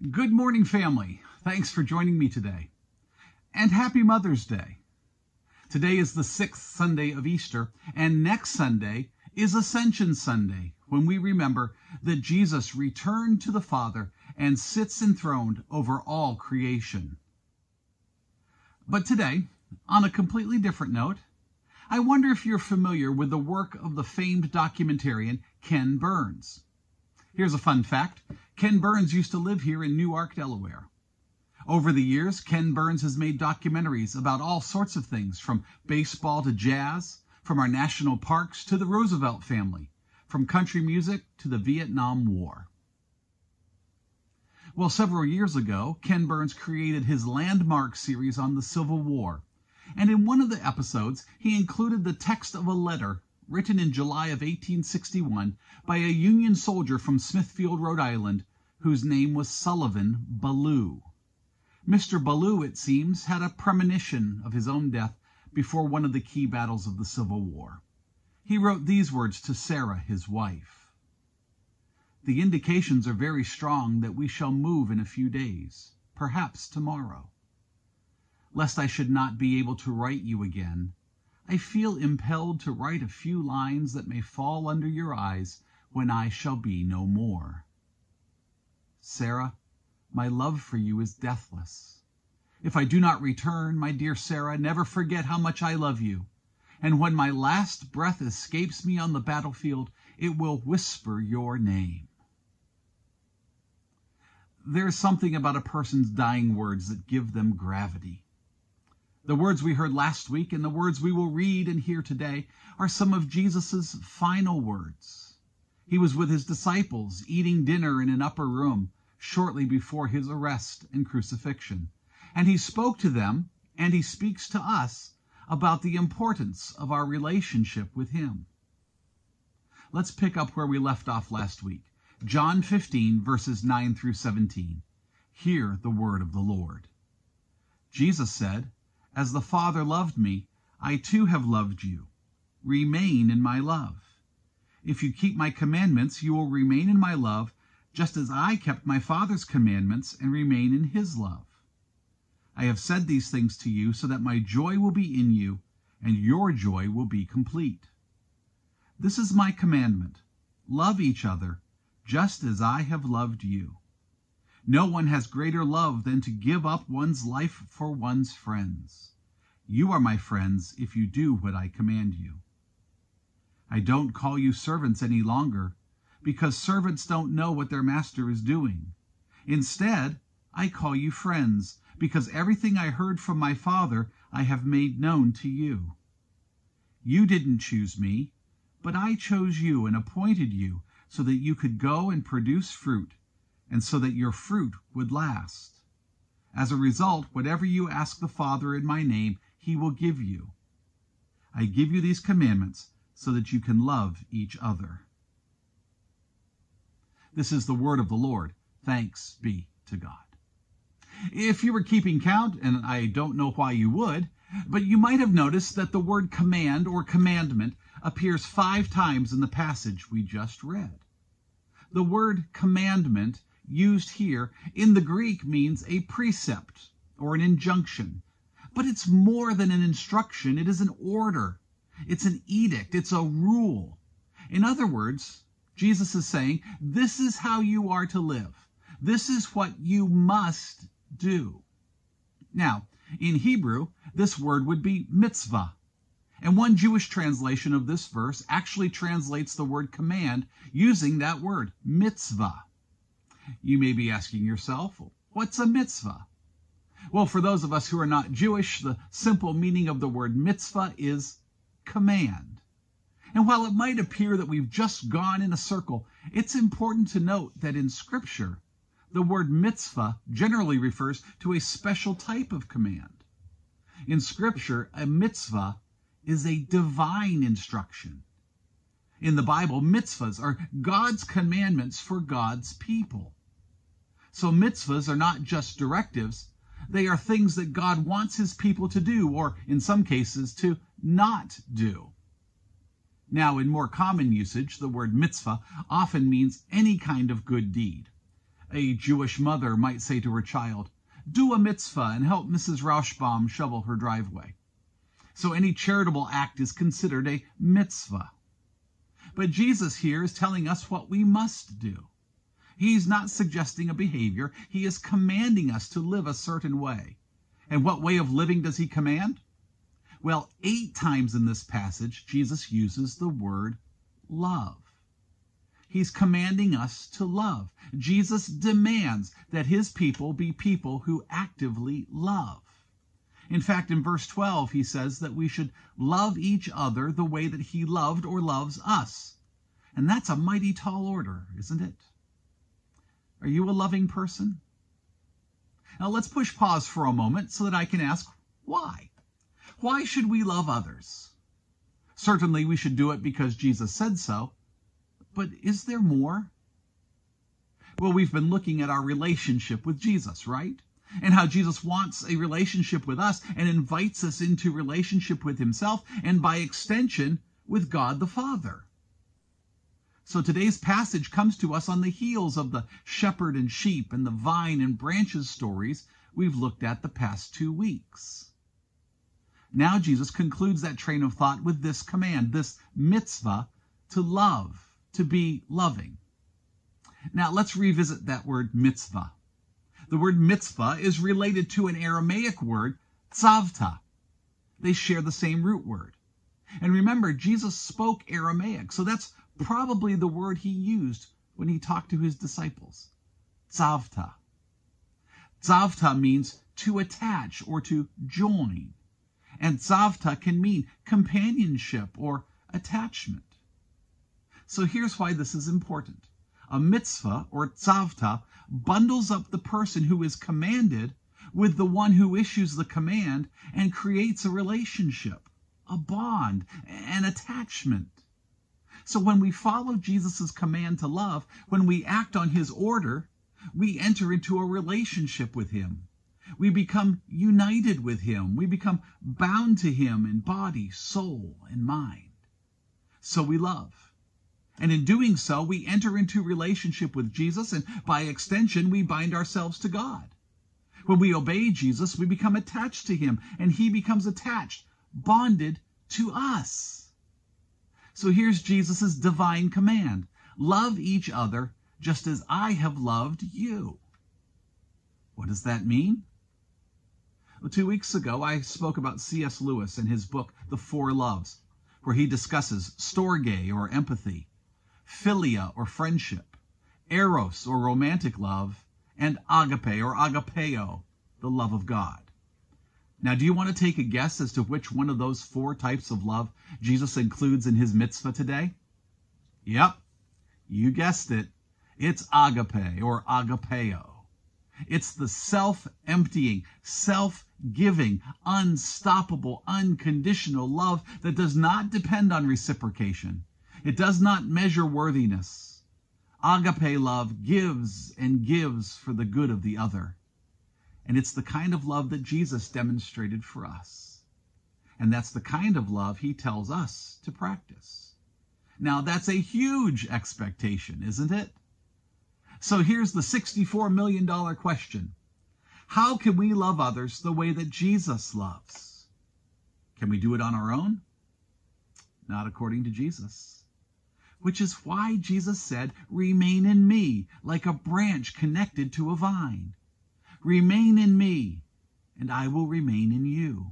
Good morning, family. Thanks for joining me today. And happy Mother's Day. Today is the 6th Sunday of Easter, and next Sunday is Ascension Sunday, when we remember that Jesus returned to the Father and sits enthroned over all creation. But today, on a completely different note, I wonder if you're familiar with the work of the famed documentarian Ken Burns. Here's a fun fact. Ken Burns used to live here in Newark, Delaware. Over the years, Ken Burns has made documentaries about all sorts of things, from baseball to jazz, from our national parks to the Roosevelt family, from country music to the Vietnam War. Well, several years ago, Ken Burns created his landmark series on the Civil War, and in one of the episodes, he included the text of a letter written in July of 1861 by a Union soldier from Smithfield, Rhode Island, whose name was Sullivan Ballou. Mr. Ballou, it seems, had a premonition of his own death before one of the key battles of the Civil War. He wrote these words to Sarah, his wife. "The indications are very strong that we shall move in a few days, perhaps tomorrow. Lest I should not be able to write you again, I feel impelled to write a few lines that may fall under your eyes when I shall be no more. Sarah, my love for you is deathless. If I do not return, my dear Sarah, never forget how much I love you. And when my last breath escapes me on the battlefield, it will whisper your name." There's something about a person's dying words that give them gravity. The words we heard last week and the words we will read and hear today are some of Jesus' final words. He was with his disciples eating dinner in an upper room shortly before his arrest and crucifixion. And he spoke to them, and he speaks to us, about the importance of our relationship with him. Let's pick up where we left off last week. John 15, verses 9 through 17. Hear the word of the Lord. Jesus said, "As the Father loved me, I too have loved you. Remain in my love. If you keep my commandments, you will remain in my love, just as I kept my Father's commandments and remain in his love. I have said these things to you so that my joy will be in you and your joy will be complete. This is my commandment. Love each other, just as I have loved you. No one has greater love than to give up one's life for one's friends. You are my friends if you do what I command you. I don't call you servants any longer, because servants don't know what their master is doing. Instead, I call you friends, because everything I heard from my Father I have made known to you. You didn't choose me, but I chose you and appointed you so that you could go and produce fruit, and so that your fruit would last. As a result, whatever you ask the Father in my name, he will give you. I give you these commandments so that you can love each other." This is the word of the Lord. Thanks be to God. If you were keeping count, and I don't know why you would, but you might have noticed that the word command or commandment appears 5 times in the passage we just read. The word commandment used here in the Greek means a precept or an injunction. But it's more than an instruction. It is an order. It's an edict. It's a rule. In other words, Jesus is saying, this is how you are to live. This is what you must do. Now, in Hebrew, this word would be mitzvah. And one Jewish translation of this verse actually translates the word command using that word, mitzvah. You may be asking yourself, what's a mitzvah? Well, for those of us who are not Jewish, the simple meaning of the word mitzvah is command. And while it might appear that we've just gone in a circle, it's important to note that in Scripture, the word mitzvah generally refers to a special type of command. In Scripture, a mitzvah is a divine instruction. In the Bible, mitzvahs are God's commandments for God's people. So mitzvahs are not just directives. They are things that God wants his people to do, or in some cases, to not do. Now, in more common usage, the word mitzvah often means any kind of good deed. A Jewish mother might say to her child, "Do a mitzvah and help Mrs. Rauschbaum shovel her driveway." So any charitable act is considered a mitzvah. But Jesus here is telling us what we must do. He's not suggesting a behavior. He is commanding us to live a certain way. And what way of living does he command? Well, 8 times in this passage, Jesus uses the word love. He's commanding us to love. Jesus demands that his people be people who actively love. In fact, in verse 12, he says that we should love each other the way that he loved or loves us. And that's a mighty tall order, isn't it? Are you a loving person? Now let's push pause for a moment so that I can ask, why? Why should we love others? Certainly we should do it because Jesus said so. But is there more? Well, we've been looking at our relationship with Jesus, right? And how Jesus wants a relationship with us and invites us into relationship with himself and by extension with God the Father. So today's passage comes to us on the heels of the shepherd and sheep and the vine and branches stories we've looked at the past 2 weeks. Now Jesus concludes that train of thought with this command, this mitzvah, to love, to be loving. Now let's revisit that word mitzvah. The word mitzvah is related to an Aramaic word, tzavta. They share the same root word. And remember, Jesus spoke Aramaic, so that's probably the word he used when he talked to his disciples. Tzavta. Tzavta means to attach or to join. And tzavta can mean companionship or attachment. So here's why this is important. A mitzvah, or tzavta, bundles up the person who is commanded with the one who issues the command and creates a relationship, a bond, an attachment. So when we follow Jesus' command to love, when we act on his order, we enter into a relationship with him. We become united with him. We become bound to him in body, soul, and mind. So we love. And in doing so, we enter into relationship with Jesus, and by extension, we bind ourselves to God. When we obey Jesus, we become attached to him, and he becomes attached, bonded to us. So here's Jesus' divine command. Love each other just as I have loved you. What does that mean? Well, 2 weeks ago, I spoke about C.S. Lewis and his book, The Four Loves, where he discusses storge, or empathy, philia, or friendship, eros, or romantic love, and agape, or agapeo, the love of God. Now, do you want to take a guess as to which one of those 4 types of love Jesus includes in his mitzvah today? Yep, you guessed it. It's agape, or agapeo. It's the self-emptying, self-giving, unstoppable, unconditional love that does not depend on reciprocation. It does not measure worthiness. Agape love gives and gives for the good of the other. And it's the kind of love that Jesus demonstrated for us. And that's the kind of love he tells us to practice. Now, that's a huge expectation, isn't it? So here's the $64 million question. How can we love others the way that Jesus loves? Can we do it on our own? Not according to Jesus. Which is why Jesus said, "Remain in me, like a branch connected to a vine. Remain in me, and I will remain in you.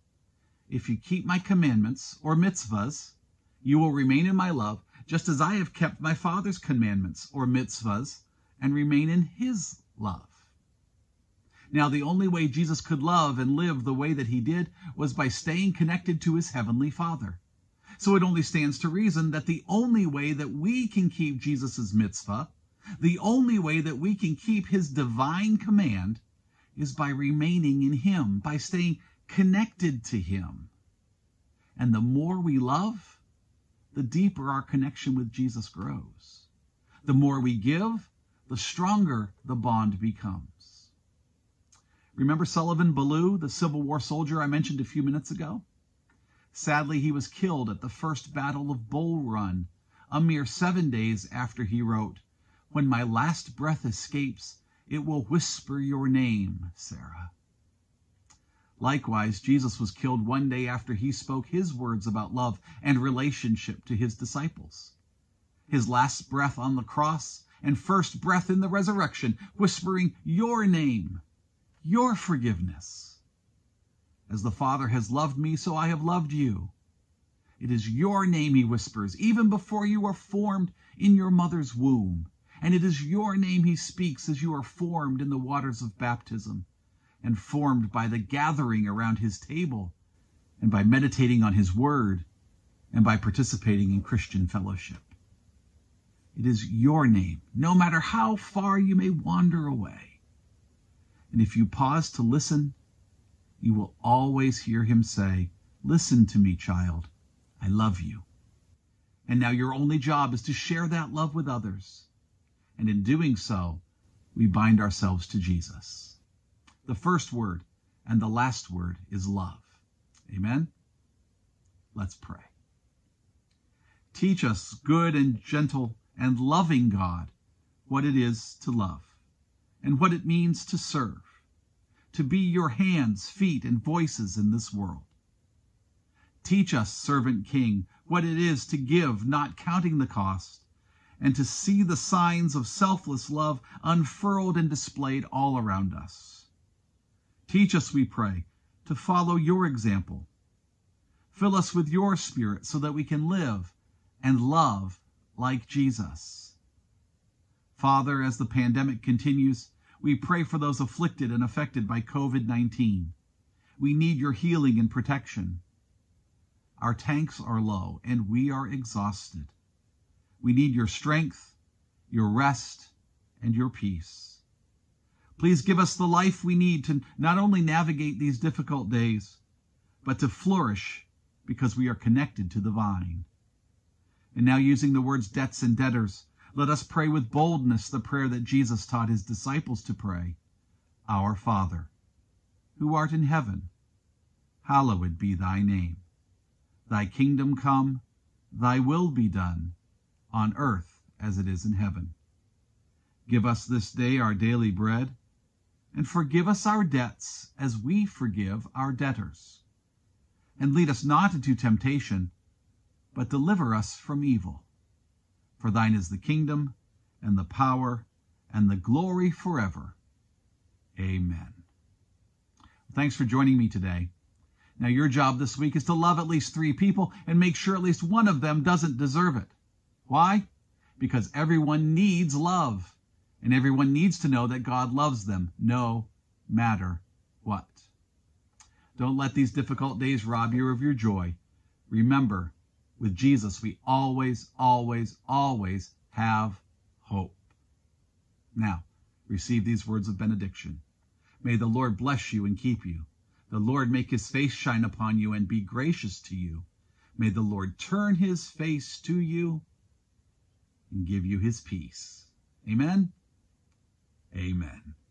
If you keep my commandments, or mitzvahs, you will remain in my love, just as I have kept my Father's commandments, or mitzvahs, and remain in his love." Now, the only way Jesus could love and live the way that he did was by staying connected to his heavenly Father. So it only stands to reason that the only way that we can keep Jesus' mitzvah, the only way that we can keep his divine command, is by remaining in him, by staying connected to him. And the more we love, the deeper our connection with Jesus grows. The more we give, the stronger the bond becomes. Remember Sullivan Ballou, the Civil War soldier I mentioned a few minutes ago? Sadly, he was killed at the First Battle of Bull Run, a mere 7 days after he wrote, "When my last breath escapes, It will whisper your name, Sarah. Likewise, Jesus was killed one day after he spoke his words about love and relationship to his disciples. His last breath on the cross and first breath in the resurrection, whispering your name, your forgiveness. As the Father has loved me, so I have loved you. It is your name, he whispers, even before you are formed in your mother's womb. And it is your name he speaks as you are formed in the waters of baptism, and formed by the gathering around his table, and by meditating on his word, and by participating in Christian fellowship. It is your name, no matter how far you may wander away. And if you pause to listen, you will always hear him say, listen to me, child, I love you. And now your only job is to share that love with others. And in doing so, we bind ourselves to Jesus. The first word and the last word is love. Amen? Let's pray. Teach us, good and gentle and loving God, what it is to love and what it means to serve, to be your hands, feet, and voices in this world. Teach us, servant King, what it is to give, not counting the cost, and to see the signs of selfless love unfurled and displayed all around us. Teach us, we pray, to follow your example. Fill us with your Spirit so that we can live and love like Jesus. Father, as the pandemic continues, we pray for those afflicted and affected by COVID-19. We need your healing and protection. Our tanks are low and we are exhausted. We need your strength, your rest, and your peace. Please give us the life we need to not only navigate these difficult days, but to flourish because we are connected to the vine. And now, using the words debts and debtors, let us pray with boldness the prayer that Jesus taught his disciples to pray. Our Father, who art in heaven, hallowed be thy name. Thy kingdom come, thy will be done, on earth as it is in heaven. Give us this day our daily bread, and forgive us our debts as we forgive our debtors. And lead us not into temptation, but deliver us from evil. For thine is the kingdom, and the power, and the glory forever. Amen. Thanks for joining me today. Now, your job this week is to love at least 3 people and make sure at least one of them doesn't deserve it. Why? Because everyone needs love, and everyone needs to know that God loves them no matter what. Don't let these difficult days rob you of your joy. Remember, with Jesus, we always, always, always have hope. Now, receive these words of benediction. May the Lord bless you and keep you. The Lord make his face shine upon you and be gracious to you. May the Lord turn his face to you and give you his peace. Amen. Amen.